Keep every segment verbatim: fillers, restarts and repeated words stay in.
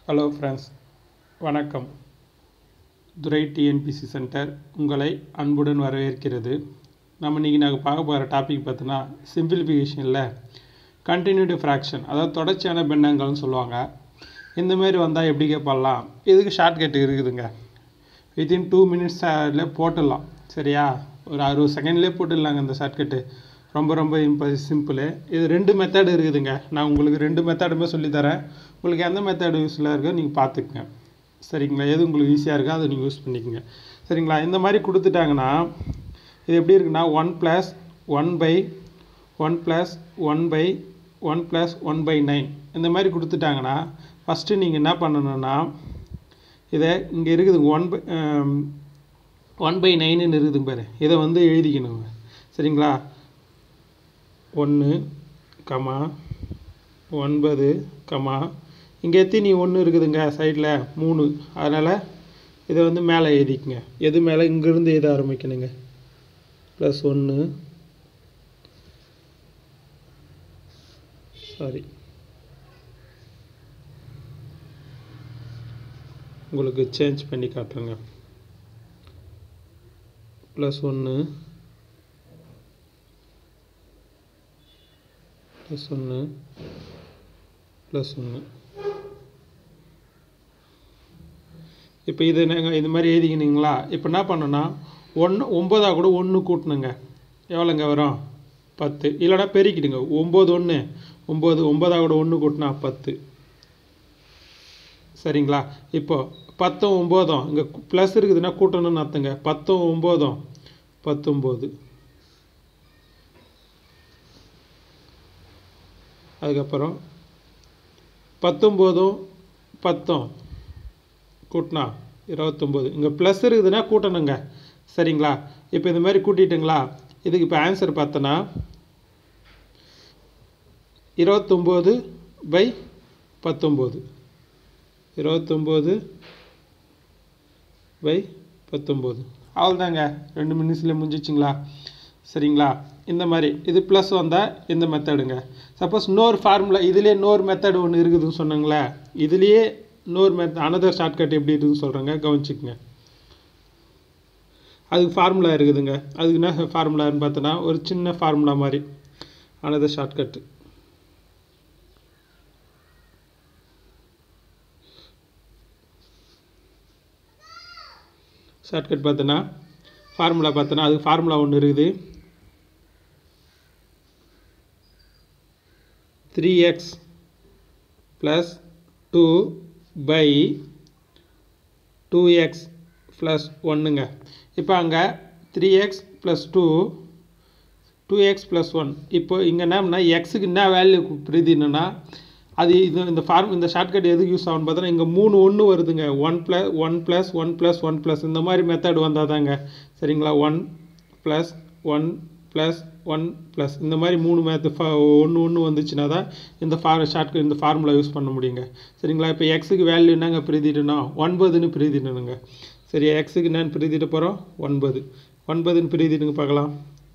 Hello friends, வணக்கம். துரை TNPSC centre உங்களை அன்புடன் வரவேற்கிறது. நம்ம இன்றைக்கி நாங்கள் பார்க்க போகிற டாபிக் பார்த்தோன்னா சிம்பிளிஃபிகேஷனில் கண்டினியூடு ஃப்ராக்ஷன், அதாவது தொடர்ச்சியான பின்னங்கள்னு சொல்லுவாங்க. இந்தமாரி வந்தால் எப்படி கேட்பலாம்? இதுக்கு ஷார்ட்கட் இருக்குதுங்க. வித்தின் டூ மினிட்ஸில் போட்டுடலாம். சரியா? ஒரு அறுபது செகண்ட்லேயே போட்டுடலாங்க இந்த ஷார்ட்கட்டு. ரொம்ப ரொம்ப இம்ப சிம்பிள். இது ரெண்டு மெத்தட் இருக்குதுங்க. நான் உங்களுக்கு ரெண்டு மெத்தடுமே சொல்லித்தரேன். உங்களுக்கு எந்த மெத்தட் யூஸ்ஃபுல்லாக இருக்கோ நீங்கள் பார்த்துக்குங்க. சரிங்களா? எது உங்களுக்கு ஈஸியாக இருக்கோ அதை நீங்கள் யூஸ் பண்ணிக்கோங்க. சரிங்களா? இந்த மாதிரி கொடுத்துட்டாங்கன்னா இது எப்படி இருக்குன்னா one plus one by one plus one by one plus one by nine இந்த மாதிரி கொடுத்துட்டாங்கன்னா ஃபஸ்ட்டு நீங்கள் என்ன பண்ணணுன்னா இதை இங்கே இருக்குது ஒன் பை ஒன் பை நைனுன்னு இருக்குது பாரு, இதை வந்து எழுதிக்கணுங்க. சரிங்களா? ஒன்று கமா ஒன்பது கமா இங்கே எத்தனை ஒன்று இருக்குதுங்க சைடில் மூணு, அதனால் இதை வந்து மேலே எழுதிக்குங்க. எது மேலே? இங்கேருந்து எழுத ஆரம்பிக்கணுங்க. ப்ளஸ் ஒன்று சாரி உங்களுக்கு சேஞ்ச் பண்ணி காட்டுறேங்க. ப்ளஸ் ஒன்று ப்ளஸ் ஒன்று ப்ளஸ் ஒன்று. இப்போ இது நாங்கள் இது மாதிரி எழுதிக்கினீங்களா? இப்போ என்ன பண்ணோன்னா ஒன்று ஒம்பதாக கூட ஒன்று கூட்டணுங்க. எவ்வளோங்க வரும்? பத்து. இல்லைனா பெருக்கிடுங்க. ஒம்பது ஒன்று ஒம்பது, ஒம்பதாக கூட ஒன்று கூட்டினா பத்து. சரிங்களா? இப்போ பத்தும் ஒம்போதும் இங்கே ப்ளஸ் இருக்குதுன்னா கூட்டணும்னு அர்த்தங்க. பத்தும் ஒம்போதும் பத்தொம்போது. அதுக்கப்புறம் பத்தொம்போதும் பத்தும் கூட்டினா இருபத்தொம்போது. இங்கே ப்ளஸ் இருக்குதுன்னா கூட்டணுங்க. சரிங்களா? இப்போ இது மாதிரி கூட்டிட்டுங்களா? இதுக்கு இப்போ ஆன்சர் பார்த்தோன்னா இருபத்தொம்போது பை பத்தொம்போது. இருபத்தொம்போது பை பத்தொம்போது. அவ்வளோதாங்க, ரெண்டு மினிட்ஸில் முடிஞ்சிச்சிங்களா? சரிங்களா? இந்த மாதிரி இது ப்ளஸ் வந்தால் இந்த மெத்தடுங்க. சப்போஸ் இன்னொரு ஃபார்முலா இதிலே இன்னொரு மெத்தட் ஒன்று இருக்குதுன்னு சொன்னாங்களே, இதுலேயே இன்னொரு மெத்த அனதர் ஷார்ட்கட் எப்படி இருக்குதுன்னு சொல்கிறேங்க, கவனிச்சிக்கங்க. அதுக்கு ஃபார்முலா இருக்குதுங்க. அதுக்கு என்ன ஃபார்முலான்னு பார்த்தோன்னா ஒரு சின்ன ஃபார்முலா மாதிரி அனதர் ஷார்ட்கட்டு. ஷார்ட்கட் பார்த்தோன்னா ஃபார்முலா பார்த்தோன்னா அதுக்கு ஃபார்முலா ஒன்று இருக்குது. Three x plus two by two x plus ஒன்றுங்க. இப்போ அங்கே three x plus two two x plus one. இப்போ இங்கே என்னன்னா எக்ஸுக்கு என்ன வேல்யூ பிரதினா அது இது இந்த ஃபார்ம் இந்த ஷார்ட்கட் எதுக்கு யூஸ் ஆகும்னு பார்த்தோன்னா இங்கே மூணு ஒன்று வருதுங்க. One plus one plus one plus one plus இந்த மாதிரி மெத்தட் வந்தால் தாங்க. சரிங்களா? One plus one plus one plus இந்த மாதிரி மூணு மேத்து ஃபா ஒன்று ஒன்று வந்துச்சுன்னா தான் இந்த ஃபார் ஷார்ட்கட் இந்த ஃபார்முலா யூஸ் பண்ண முடியுங்க. சரிங்களா? இப்போ எக்ஸுக்கு வேல்யூ என்னங்க பிரதிடணும்? ஒன்பதுன்னு பிரதிடணுங்க. சரி, எக்ஸுக்கு என்னன்னு பிரதிட போகிறோம்? ஒன்பது. ஒன்பதுன்னு பிரதிடுங்க பார்க்கலாம்.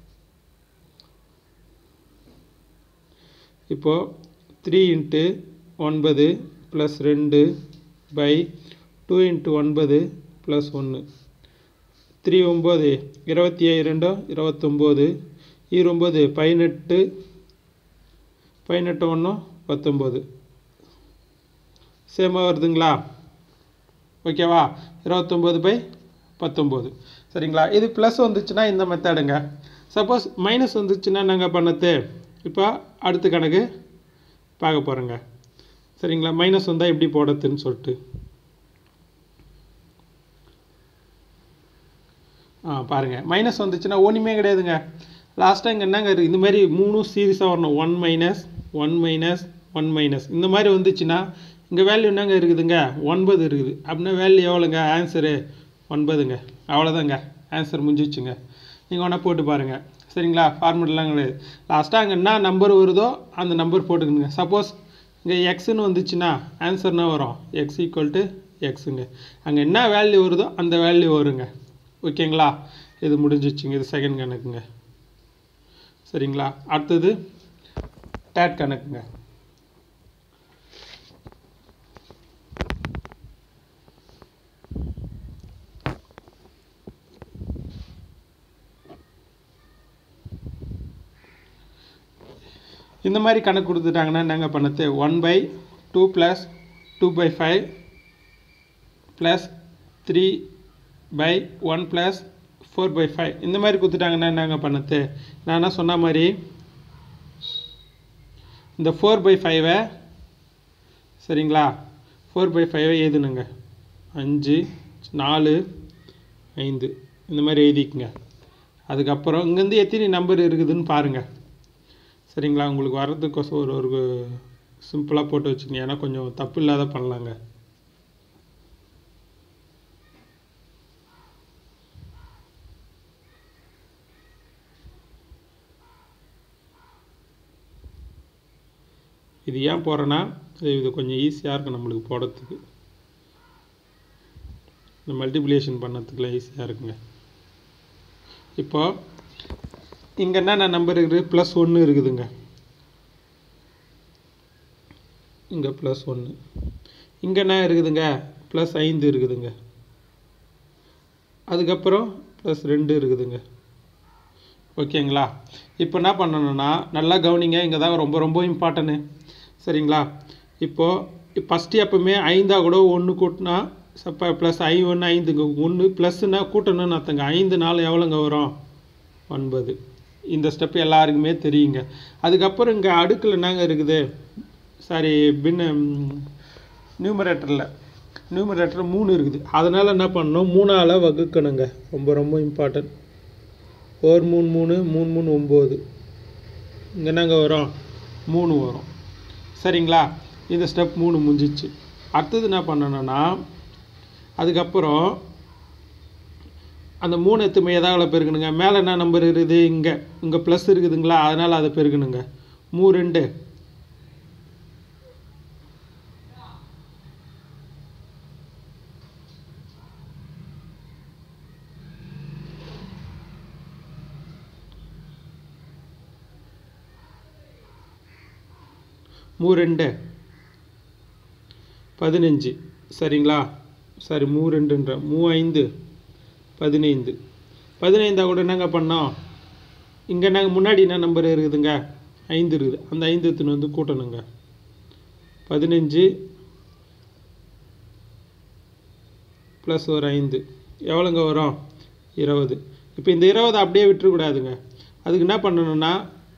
இப்போது த்ரீ இன்ட்டு ஒன்பது ப்ளஸ் ரெண்டு பை டூ இன்ட்டு ஒன்பது ப்ளஸ் ஒன்று. த்ரீ ஒம்பது இருபத்தி ஏழு ரெண்டோ இருபத்தொம்போது, இருபது பதினெட்டு பதினெட்டு ஒன்றும் பத்தொம்போது. சேமாக வருதுங்களா? ஓகேவா? இருபத்தொம்போது பை பத்தொம்போது. சரிங்களா? இது ப்ளஸ் வந்துச்சுன்னா இந்த மெத்தடுங்க. சப்போஸ் மைனஸ் வந்துச்சுன்னா நாங்கள் பண்ணது இப்போ அடுத்த கணக்கு பார்க்க போகிறோங்க. சரிங்களா? மைனஸ் வந்தால் எப்படி போடுறதுன்னு சொல்லிட்டு ஆ பாருங்கள். மைனஸ் வந்துச்சுன்னா ஒன்றுமே கிடையாதுங்க. லாஸ்ட்டாக இங்கே என்னங்க இருக்குது? இந்த மாதிரி மூணும் சீரியஸாக வரணும். One minus one minus one minus இந்த மாதிரி வந்துச்சுன்னா இங்கே வேல்யூ என்னங்க இருக்குதுங்க? ஒன்பது இருக்குது. அப்படின்னா வேல்யூ எவ்வளோங்க? ஆன்சரு ஒன்பதுங்க. அவ்வளோதாங்க, ஆன்சர் முடிஞ்சிச்சுங்க. நீங்கள் ஒன்றா போட்டு பாருங்கள். சரிங்களா? ஃபார்முலாம் கிடையாது. லாஸ்ட்டாக அங்கே என்ன நம்பர் வருதோ அந்த நம்பர் போட்டுக்கணுங்க. சப்போஸ் இங்கே எக்ஸுன்னு வந்துச்சுன்னா ஆன்சர் என்ன வரும்? எக்ஸ் ஈக்குவல் டு எக்ஸுங்க. அங்கே என்ன வேல்யூ வருதோ அந்த வேல்யூ வருங்க. ஓகேங்களா? இது முடிஞ்சிச்சுங்க. இது செகண்ட் கணக்குங்க. சரிங்களா? அடுத்தது டேட் கணக்குங்க. இந்த மாதிரி கணக்கு கொடுத்துட்டாங்கன்னா என்னங்க பண்ணது one by two plus two by five plus three by one plus four by five இந்த மாதிரி கொடுத்துட்டாங்கன்னா என்னங்க பண்ணது நான் என்ன சொன்ன மாதிரி இந்த ஃபோர் பை ஃபைவை சரிங்களா ஃபோர் பை ஃபைவை எழுதுனுங்க அஞ்சு நாலு ஐந்து இந்த மாதிரி எழுதிக்குங்க அதுக்கப்புறம் இங்கேருந்து எத்தனை நம்பர் இருக்குதுன்னு பாருங்கள் சரிங்களா உங்களுக்கு வர்றதுக்கோசம் ஒரு ஒரு சிம்பிளாக போட்டு வச்சுங்க ஏன்னா கொஞ்சம் தப்பு இல்லாத பண்ணலாங்க இது ஏன் போகிறேன்னா இது கொஞ்சம் ஈஸியாக இருக்கும் நம்மளுக்கு போடுறதுக்கு இந்த மல்டிப்ளிகேஷன் பண்ணதுக்குலாம் ஈஸியாக இருக்குங்க இப்போ இங்கே என்னென்ன நம்பர் இருக்குது ப்ளஸ் ஒன்று இருக்குதுங்க இங்கே ப்ளஸ் ஒன்று இங்கே என்ன இருக்குதுங்க ப்ளஸ் ஐந்து இருக்குதுங்க அதுக்கப்புறம் ப்ளஸ் ரெண்டு இருக்குதுங்க ஓகேங்களா இப்போ என்ன பண்ணணும்னா நல்லா கவனிங்க இங்கே தான் ரொம்ப ரொம்ப இம்பார்ட்டன்னு சரிங்களா இப்போது ஃபஸ்ட்டு எப்பவுமே ஐந்தா கூட ஒன்று கூட்டினா சப்போ ப்ளஸ் ஐ ஒன்று ஐந்துங்க ஒன்று ப்ளஸ்னா கூட்டணும்னு அர்த்தங்க ஐந்து நாலு எவ்வளோங்க வரும் ஒன்பது இந்த ஸ்டெப் எல்லாருக்குமே தெரியுங்க அதுக்கப்புறம் இங்கே அடுக்கில் என்னங்க இருக்குது சாரி பின்ன நியூமரேட்டரில் நியூமரேட்டர் மூணு இருக்குது அதனால் என்ன பண்ணணும் மூணால் வகுக்கணுங்க ரொம்ப ரொம்ப இம்பார்ட்டன்ட் ஒரு மூணு மூணு மூணு மூணு ஒம்பது இங்கே என்னங்க வரும் மூணு வரும் சரிங்களா இந்த ஸ்டெப் மூணு முடிஞ்சிச்சு அடுத்தது என்ன பண்ணணும்னா அதுக்கப்புறம் அந்த மூணு எத்துமே எதாவது பெருக்கணுங்க மேலே என்ன நம்பர் இருக்குது இங்கே இங்கே ப்ளஸ் இருக்குதுங்களா அதனால் அதை பெருக்கணுங்க மூ ரெண்டு மூ ரெண்டு பதினஞ்சு சரிங்களா சாரி மூ ரெண்டுன்ற மூ ஐந்து பதினைந்து பதினைந்தா கூட என்னங்க பண்ணோம் இங்கே நாங்கள் முன்னாடி என்ன நம்பர் இருக்குதுங்க ஐந்து இருக்குது அந்த ஐந்து எத்துன்னு வந்து கூட்டணுங்க பதினஞ்சு ப்ளஸ் ஒரு ஐந்து எவ்வளோங்க வரும் இருபது இப்போ இந்த இருபது அப்படியே விட்டுறக்கூடாதுங்க அதுக்கு என்ன பண்ணணும்னா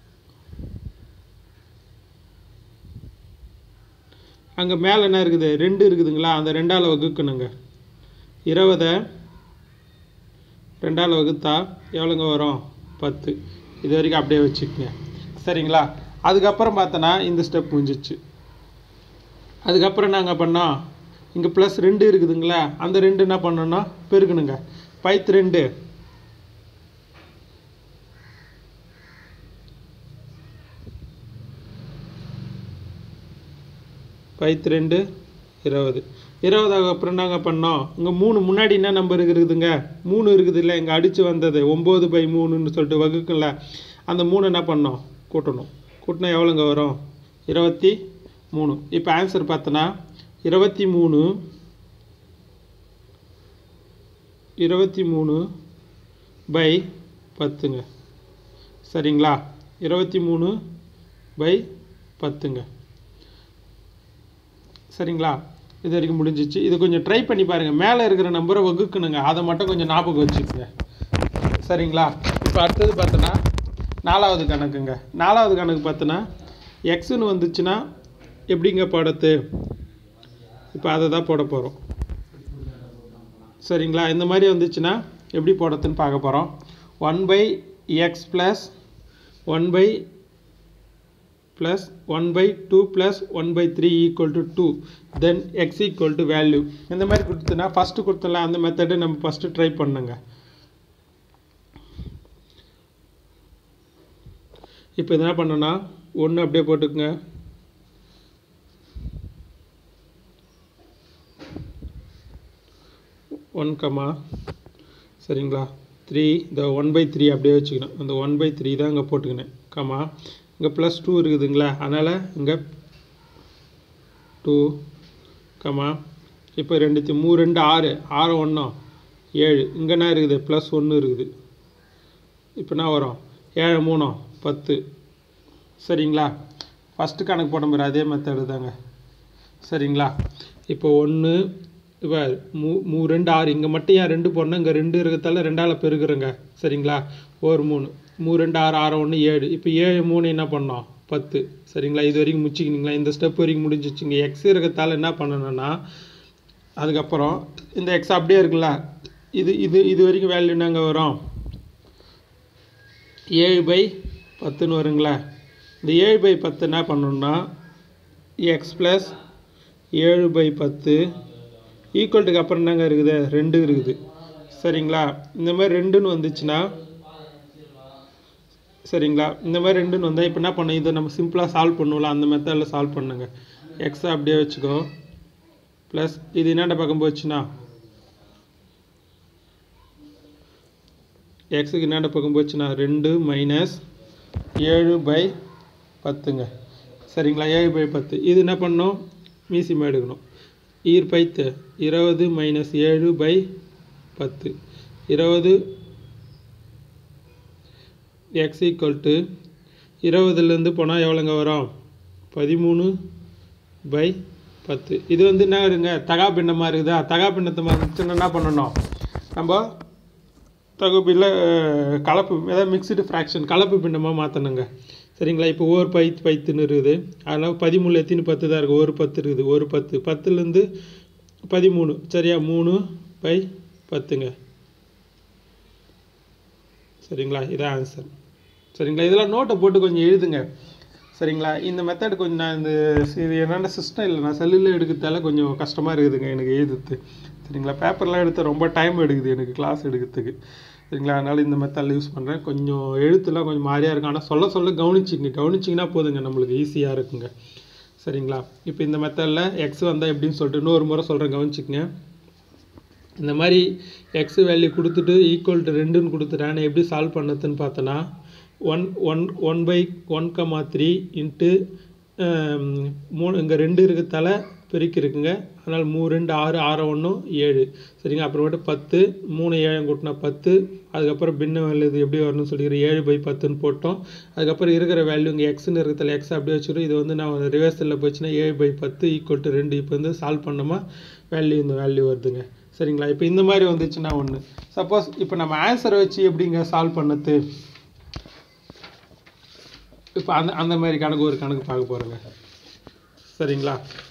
அங்கே மேலே என்ன இருக்குது ரெண்டு இருக்குதுங்களா அந்த ரெண்டால் வகுக்கணுங்க இருபதை ரெண்டால் வகுத்தா எவ்வளோங்க வரும் பத்து இது வரைக்கும் அப்படியே வச்சுக்கோங்க சரிங்களா அதுக்கப்புறம் பார்த்தோன்னா இந்த ஸ்டெப் முடிஞ்சிச்சு அதுக்கப்புறம் நாங்கள் பண்ணோம் இங்கே ப்ளஸ் ரெண்டு இருக்குதுங்களா அந்த ரெண்டு என்ன பண்ணோன்னா பெருக்கணுங்க பைத்து ரெண்டு பைத்து ரெண்டு இருபது இருபதாக அப்புறம் நாங்கள் பண்ணோம் இங்கே மூணு முன்னாடி என்ன நம்பர் இருக்குதுங்க மூணு இருக்குது இல்லை இங்கே அடித்து வந்தது ஒம்பது பை மூணுன்னு சொல்லிட்டு வகுக்கல அந்த மூணு என்ன பண்ணோம் கூட்டணும் கூட்டினா எவ்வளோங்க வரும் இருபத்தி மூணு இப்போ ஆன்சர் பார்த்தோன்னா இருபத்தி மூணு இருபத்தி மூணு பை பத்துங்க சரிங்களா இருபத்தி மூணு பை பத்துங்க சரிங்களா இது வரைக்கும் முடிஞ்சிச்சு இது கொஞ்சம் ட்ரை பண்ணி பாருங்கள் மேலே இருக்கிற நம்பரை வகுக்கணுங்க அதை மட்டும் கொஞ்சம் ஞாபகம் வச்சுக்கோங்க சரிங்களா இப்போ அடுத்தது பார்த்தோன்னா நாலாவது கணக்குங்க நாலாவது கணக்கு பார்த்தோன்னா எக்ஸுன்னு வந்துச்சுன்னா எப்படிங்க போடுறது இப்போ அதை தான் போட போகிறோம் சரிங்களா இந்த மாதிரி வந்துச்சுன்னா எப்படி போடுறதுன்னு பார்க்க போகிறோம் one by x plus one by plus one by two plus one by three equal to two then x equal to value இந்த மாதிரி கொடுத்தனா ஃபர்ஸ்ட் கொடுத்தலாம் அந்த மெத்தட் நம்ம ஃபர்ஸ்ட் ட்ரை பண்ணுங்க இப்போ என்ன பண்ணனும்னா ஒன்று அப்படியே போட்டுக்கங்க one கமா சரிங்களா three the one by three அப்படியே வச்சுக்கணும் அந்த one by three தான் அங்க போட்டுக்கணும் கமா இங்க plus two இருக்குதுங்களா அதனால இங்க two கமா இப்போ ரெண்டு மூணு ரெண்டு ஆறு ஆறு ஒன்று ஏழு இங்க என்ன இருக்குது plus ஒன்று இருக்குது இப்போ என்ன வரும் ஏழு மூணு பத்து சரிங்களா ஃபஸ்ட்டு கணக்கு போட மாதிரி அதே மெத்தடு தாங்க சரிங்களா. இப்போ ஒன்று இப்போ மூ மூ ரெண்டு ஆறு இங்கே மட்டும் ஏன் ரெண்டு போடணும், இங்கே ரெண்டு இருக்கிறதால ரெண்டால் பெருக்குறேங்க சரிங்களா. ஒரு மூணு மூ ரெண்டு ஆறு ஆறு ஒன்று ஏழு. இப்போ ஏழு மூணு என்ன பண்ணோம் பத்து சரிங்களா. இது வரைக்கும் முடிச்சிக்கிங்களா, இந்த ஸ்டெப் வரைக்கும் முடிஞ்சிச்சு. இங்கே எக்ஸ் இருக்கிறதால என்ன பண்ணணும்னா அதுக்கப்புறம் இந்த எக்ஸ் அப்படியே இருக்குல்ல, இது இது இது வரைக்கும் வேல்யூ என்னங்க வரும் ஏழு பை பத்துன்னு வருங்களா. இந்த ஏழு பை பத்து என்ன பண்ணணும்னா எக்ஸ் ப்ளஸ் ஏழு பை பத்து ஈக்குவல்ட்டுக்கு அப்புறம் என்னங்க இருக்குது ரெண்டு இருக்குது சரிங்களா. இந்த மாதிரி ரெண்டுன்னு வந்துச்சுன்னா சரிங்களா, இந்த மாதிரி ரெண்டுன்னு வந்தால் இப்போ என்ன பண்ணணும், இதை நம்ம சிம்பிளாக சால்வ் பண்ணுவோம்ல அந்த மெத்தடில் சால்வ் பண்ணுங்க. எக்ஸை அப்படியே வச்சுக்கோ ப்ளஸ் இது என்னென்ன பக்கம் போச்சுன்னா எக்ஸுக்கு என்னென்ன பக்கம் போச்சுன்னா ரெண்டு மைனஸ் ஏழு பை பத்துங்க சரிங்களா. ஏழு பை பத்து இது என்ன பண்ணணும் மீசிமா எடுக்கணும். ஈர் பைத்து இருபது மைனஸ் ஏழு பை பத்து இருபது எக்ஸ் ஈக்குவல் டு இருபதுலேருந்து போனால் எவ்வளோங்க வரும் பதிமூணு பை பத்து. இது வந்து என்ன இருங்க தகா பின்னமாக இருக்குதா. தகா பின்னத்தை மாதிரி என்ன பண்ணணும் நம்ம தகுப்பில் கலப்பு ஏதாவது மிக்சடு ஃப்ராக்ஷன் கலப்பு பின்னமாக மாற்றணுங்க சரிங்களா. இப்போ ஒரு பைத்து பைத்துன்னு இருக்குது, அதனால் பதிமூணு எத்தின்னு பத்து தான் இருக்குது, ஒரு பத்து இருக்குது, ஒரு பத்து பத்துலேருந்து பதிமூணு சரியா மூணு பை பத்துங்க சரிங்களா. இதான் ஆன்சர் சரிங்களா. இதெல்லாம் நோட்டை போட்டு கொஞ்சம் எழுதுங்க சரிங்களா. இந்த மெத்தட் கொஞ்சம் நான் இந்த இது என்னென்ன சிஸ்டம் இல்லை நான் செல்லில் எடுக்கிறதால கொஞ்சம் கஷ்டமாக இருக்குதுங்க எனக்கு எழுதுறது சரிங்களா. பேப்பர்லாம் எடுத்து ரொம்ப டைம் எடுக்குது எனக்கு கிளாஸ் எடுக்கிறதுக்கு சரிங்களா. அதனால் இந்த மெத்தடில் யூஸ் பண்ணுறேன். கொஞ்சம் எழுத்துலாம் கொஞ்சம் மாதிரியாக இருக்கும், ஆனால் சொல்ல சொல்ல கவனிச்சிங்க கவனிச்சிங்கன்னா போதுங்க நம்மளுக்கு ஈஸியாக இருக்குங்க சரிங்களா. இப்போ இந்த மெத்தடில் எக்ஸ் வந்தால் எப்படின்னு சொல்லிட்டு இன்னொரு முறை சொல்கிறேன் கவனிச்சிக்கங்க. இந்த மாதிரி எக்ஸ் வேல்யூ கொடுத்துட்டு ஈக்குவல் டு ரெண்டுன்னு கொடுத்துட்டேன். எப்படி சால்வ் பண்ணதுன்னு பார்த்தோன்னா one one one by one comma three into மூணு இங்கே ரெண்டு இருக்கிறதால பெருக்கி இருக்குங்க, அதனால் மூ ரெண்டு ஆறு ஆறு ஒன்று ஏழு சரிங்க. அப்புறமேட்டு பத்து மூணு ஏழு கூட்டினா பத்து, அதுக்கப்புறம் பின்ன வேல்யூ இது எப்படி வரணும்னு சொல்லிக்கிறேன் ஏழு பை பத்துன்னு போட்டோம். அதுக்கப்புறம் இருக்கிற வேல்யூ இங்கே எக்ஸ்ன்னு இருக்கிறதால எக்ஸ் அப்படியே வச்சுக்கிறோம். இது வந்து நான் ரிவர்ஸில் போச்சுன்னா ஏழு பை பத்து ஈக்குவல் டு ரெண்டு. இப்போ வந்து சால்வ் பண்ணோமா வேல்யூ இந்த வேல்யூ வருதுங்க சரிங்களா. இப்போ இந்த மாதிரி வந்துச்சுன்னா ஒன்று. சப்போஸ் இப்போ நம்ம ஆன்சரை வச்சு எப்படிங்க சால்வ் பண்ணது, இப்போ அந்த அந்த மாதிரி கணக்கு ஒரு கணக்கு பார்க்க போகிறோங்க சரிங்களா.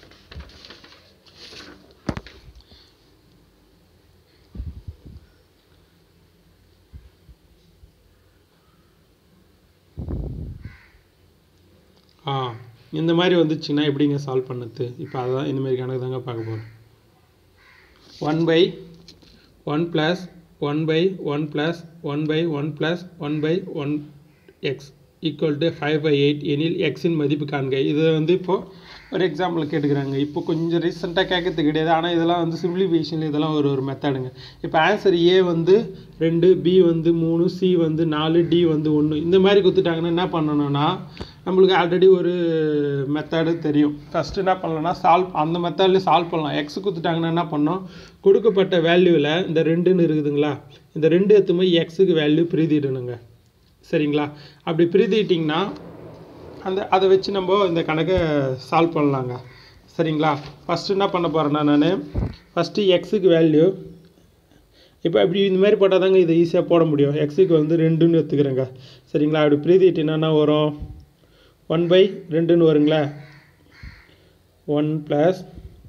ஆ இந்த மாதிரி வந்துச்சுன்னா எப்படிங்க சால்வ் பண்ணது, இப்போ அதான் இந்த மாதிரி கணக்கு தாங்க பார்க்க போகிறோம். One by one plus one by one plus one by one plus one by one x equal to five by eight எனில் எக்ஸின் மதிப்பு காண்க. இது வந்து இப்போது ஒரு எக்ஸாம்பிள் கேட்டுக்கிறாங்க. இப்போ கொஞ்சம் ரீசெண்டாக கேட்கறது கிடையாது, ஆனால் இதெல்லாம் வந்து சிம்பிளிஃபிகேஷனில் இதெல்லாம் ஒரு ஒரு மெத்தடுங்க. இப்போ ஆன்சர் ஏ வந்து ரெண்டு, பி வந்து மூணு, சி வந்து நாலு, டி வந்து ஒன்று இந்த மாதிரி கொடுத்துட்டாங்கன்னா என்ன பண்ணணும்னா நம்மளுக்கு ஆல்ரெடி ஒரு மெத்தடு தெரியும். ஃபஸ்ட்டு என்ன பண்ணலாம்னா சால்வ் அந்த மெத்தட்லேயே சால்வ் பண்ணலாம். எக்ஸ் கொடுத்துட்டாங்கன்னா என்ன பண்ணோம் கொடுக்கப்பட்ட வேல்யூவில் இந்த ரெண்டுன்னு இருக்குதுங்களா, இந்த ரெண்டு எடுத்து போய் எக்ஸுக்கு வேல்யூ பிரீதிடணுங்க சரிங்களா. அப்படி பிரீதிட்டிங்கன்னா அந்த அதை வச்சு நம்ம இந்த கணக்கை சால்வ் பண்ணலாங்க சரிங்களா. ஃபஸ்ட்டு என்ன பண்ண போகிறேன்னா நான் ஃபஸ்ட்டு எக்ஸுக்கு வேல்யூ இப்போ அப்படி இந்த மாதிரி போட்டால் தாங்க இதை ஈஸியாக போட முடியும். எக்ஸுக்கு வந்து ரெண்டுன்னு எடுத்துக்கிறேங்க சரிங்களா. அப்படி பிரீதிட்டினா வரும் ஒன் பை ரெண்டுன்னு வருங்களா, one plus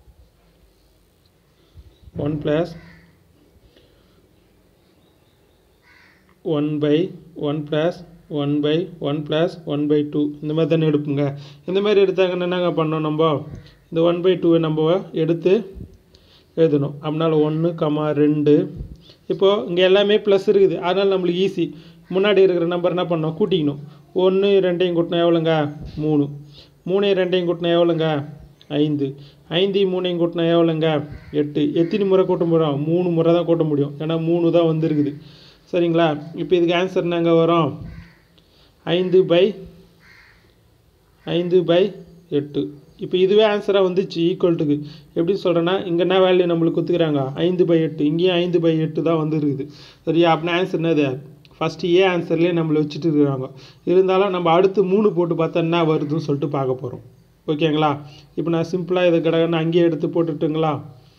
one plus one by one plus one by one plus one by two இந்த மாதிரி தானே எடுப்புங்க. இந்த மாதிரி எடுத்தாங்கன்னா என்னங்க பண்ணோம் நம்ம இந்த ஒன் பை டூவை நம்ம எடுத்து எழுதணும். அப்படினால ஒன்று கமா ரெண்டு. இப்போது இங்கே எல்லாமே ப்ளஸ் இருக்குது, அதனால் நம்மளுக்கு ஈஸி. முன்னாடி இருக்கிற நம்பர் என்ன பண்ணோம் கூட்டிக்கணும். ஒன்று ரெண்டையும் கூட்டினா எவ்வளோங்க மூணு, மூணு ரெண்டையும் கூட்டினா எவ்வளோங்க ஐந்து, ஐந்து மூணையும் கூட்டினா எவ்வளோங்க எட்டு. எத்தனை முறை கூட்ட முடியும், மூணு முறை தான் கூட்ட முடியும், ஏன்னா மூணு தான் வந்துருக்குது சரிங்களா. இப்போ இதுக்கு ஆன்சர் என்னங்க வரும் ஐந்து பை ஐந்து பை எட்டு. இப்போ இதுவே ஆன்சராக வந்துச்சு ஈக்குவல்ட்டுக்கு. எப்படி சொல்கிறேன்னா இங்கே என்ன வேல்யூ நம்மளுக்கு கொடுத்துக்கிறாங்க ஐந்து பை எட்டு, இங்கேயும் ஐந்து பை எட்டு தான் வந்துருக்குது சரியா. அப்படின்னா ஆன்சர் என்னது ஃபஸ்ட்டு ஏ ஆன்சர்லேயே நம்மளை வச்சுட்டு இருக்கிறாங்க. இருந்தாலும் நம்ம அடுத்து மூணு போட்டு பார்த்தா என்ன வருதுன்னு சொல்லிட்டு பார்க்க போகிறோம். ஓகேங்களா? இப்போ நான் சிம்பிளாக இதை கடகன்னு அங்கேயே எடுத்து போட்டுட்டுங்களா?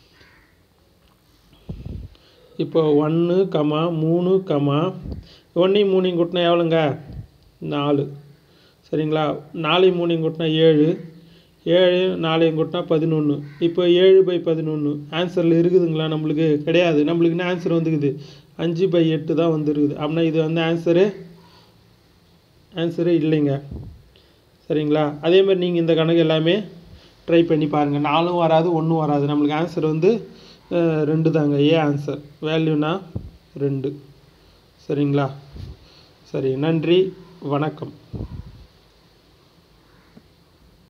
இப்போ ஒன்று கமா மூணு கமா ஒன்றையும் மூணையும் கூட்டினா எவ்வளோங்க? நாலு. சரிங்களா? நாலையும் மூணையும் கூட்டினா ஏழு, ஏழு நாலையும் கூட்டினா பதினொன்று. இப்போ ஏழு பை பதினொன்று ஆன்சரில் இருக்குதுங்களா? நம்மளுக்கு கிடையாது. நம்மளுக்கு என்ன ஆன்சர் வந்துக்குது? அஞ்சு பை எட்டு தான் வந்துருக்குது. அப்படின்னா இது வந்து ஆன்சரு ஆன்சரு இல்லைங்க. சரிங்களா? அதேமாதிரி நீங்கள் இந்த கணக்கு எல்லாமே ட்ரை பண்ணி பாருங்கள். நாலும் வராது, ஒன்றும் வராது. நம்மளுக்கு ஆன்சர் வந்து ரெண்டு தாங்க. ஏ ஆன்சர் வேல்யூனா ரெண்டு. சரிங்களா? சரி, நன்றி, வணக்கம்.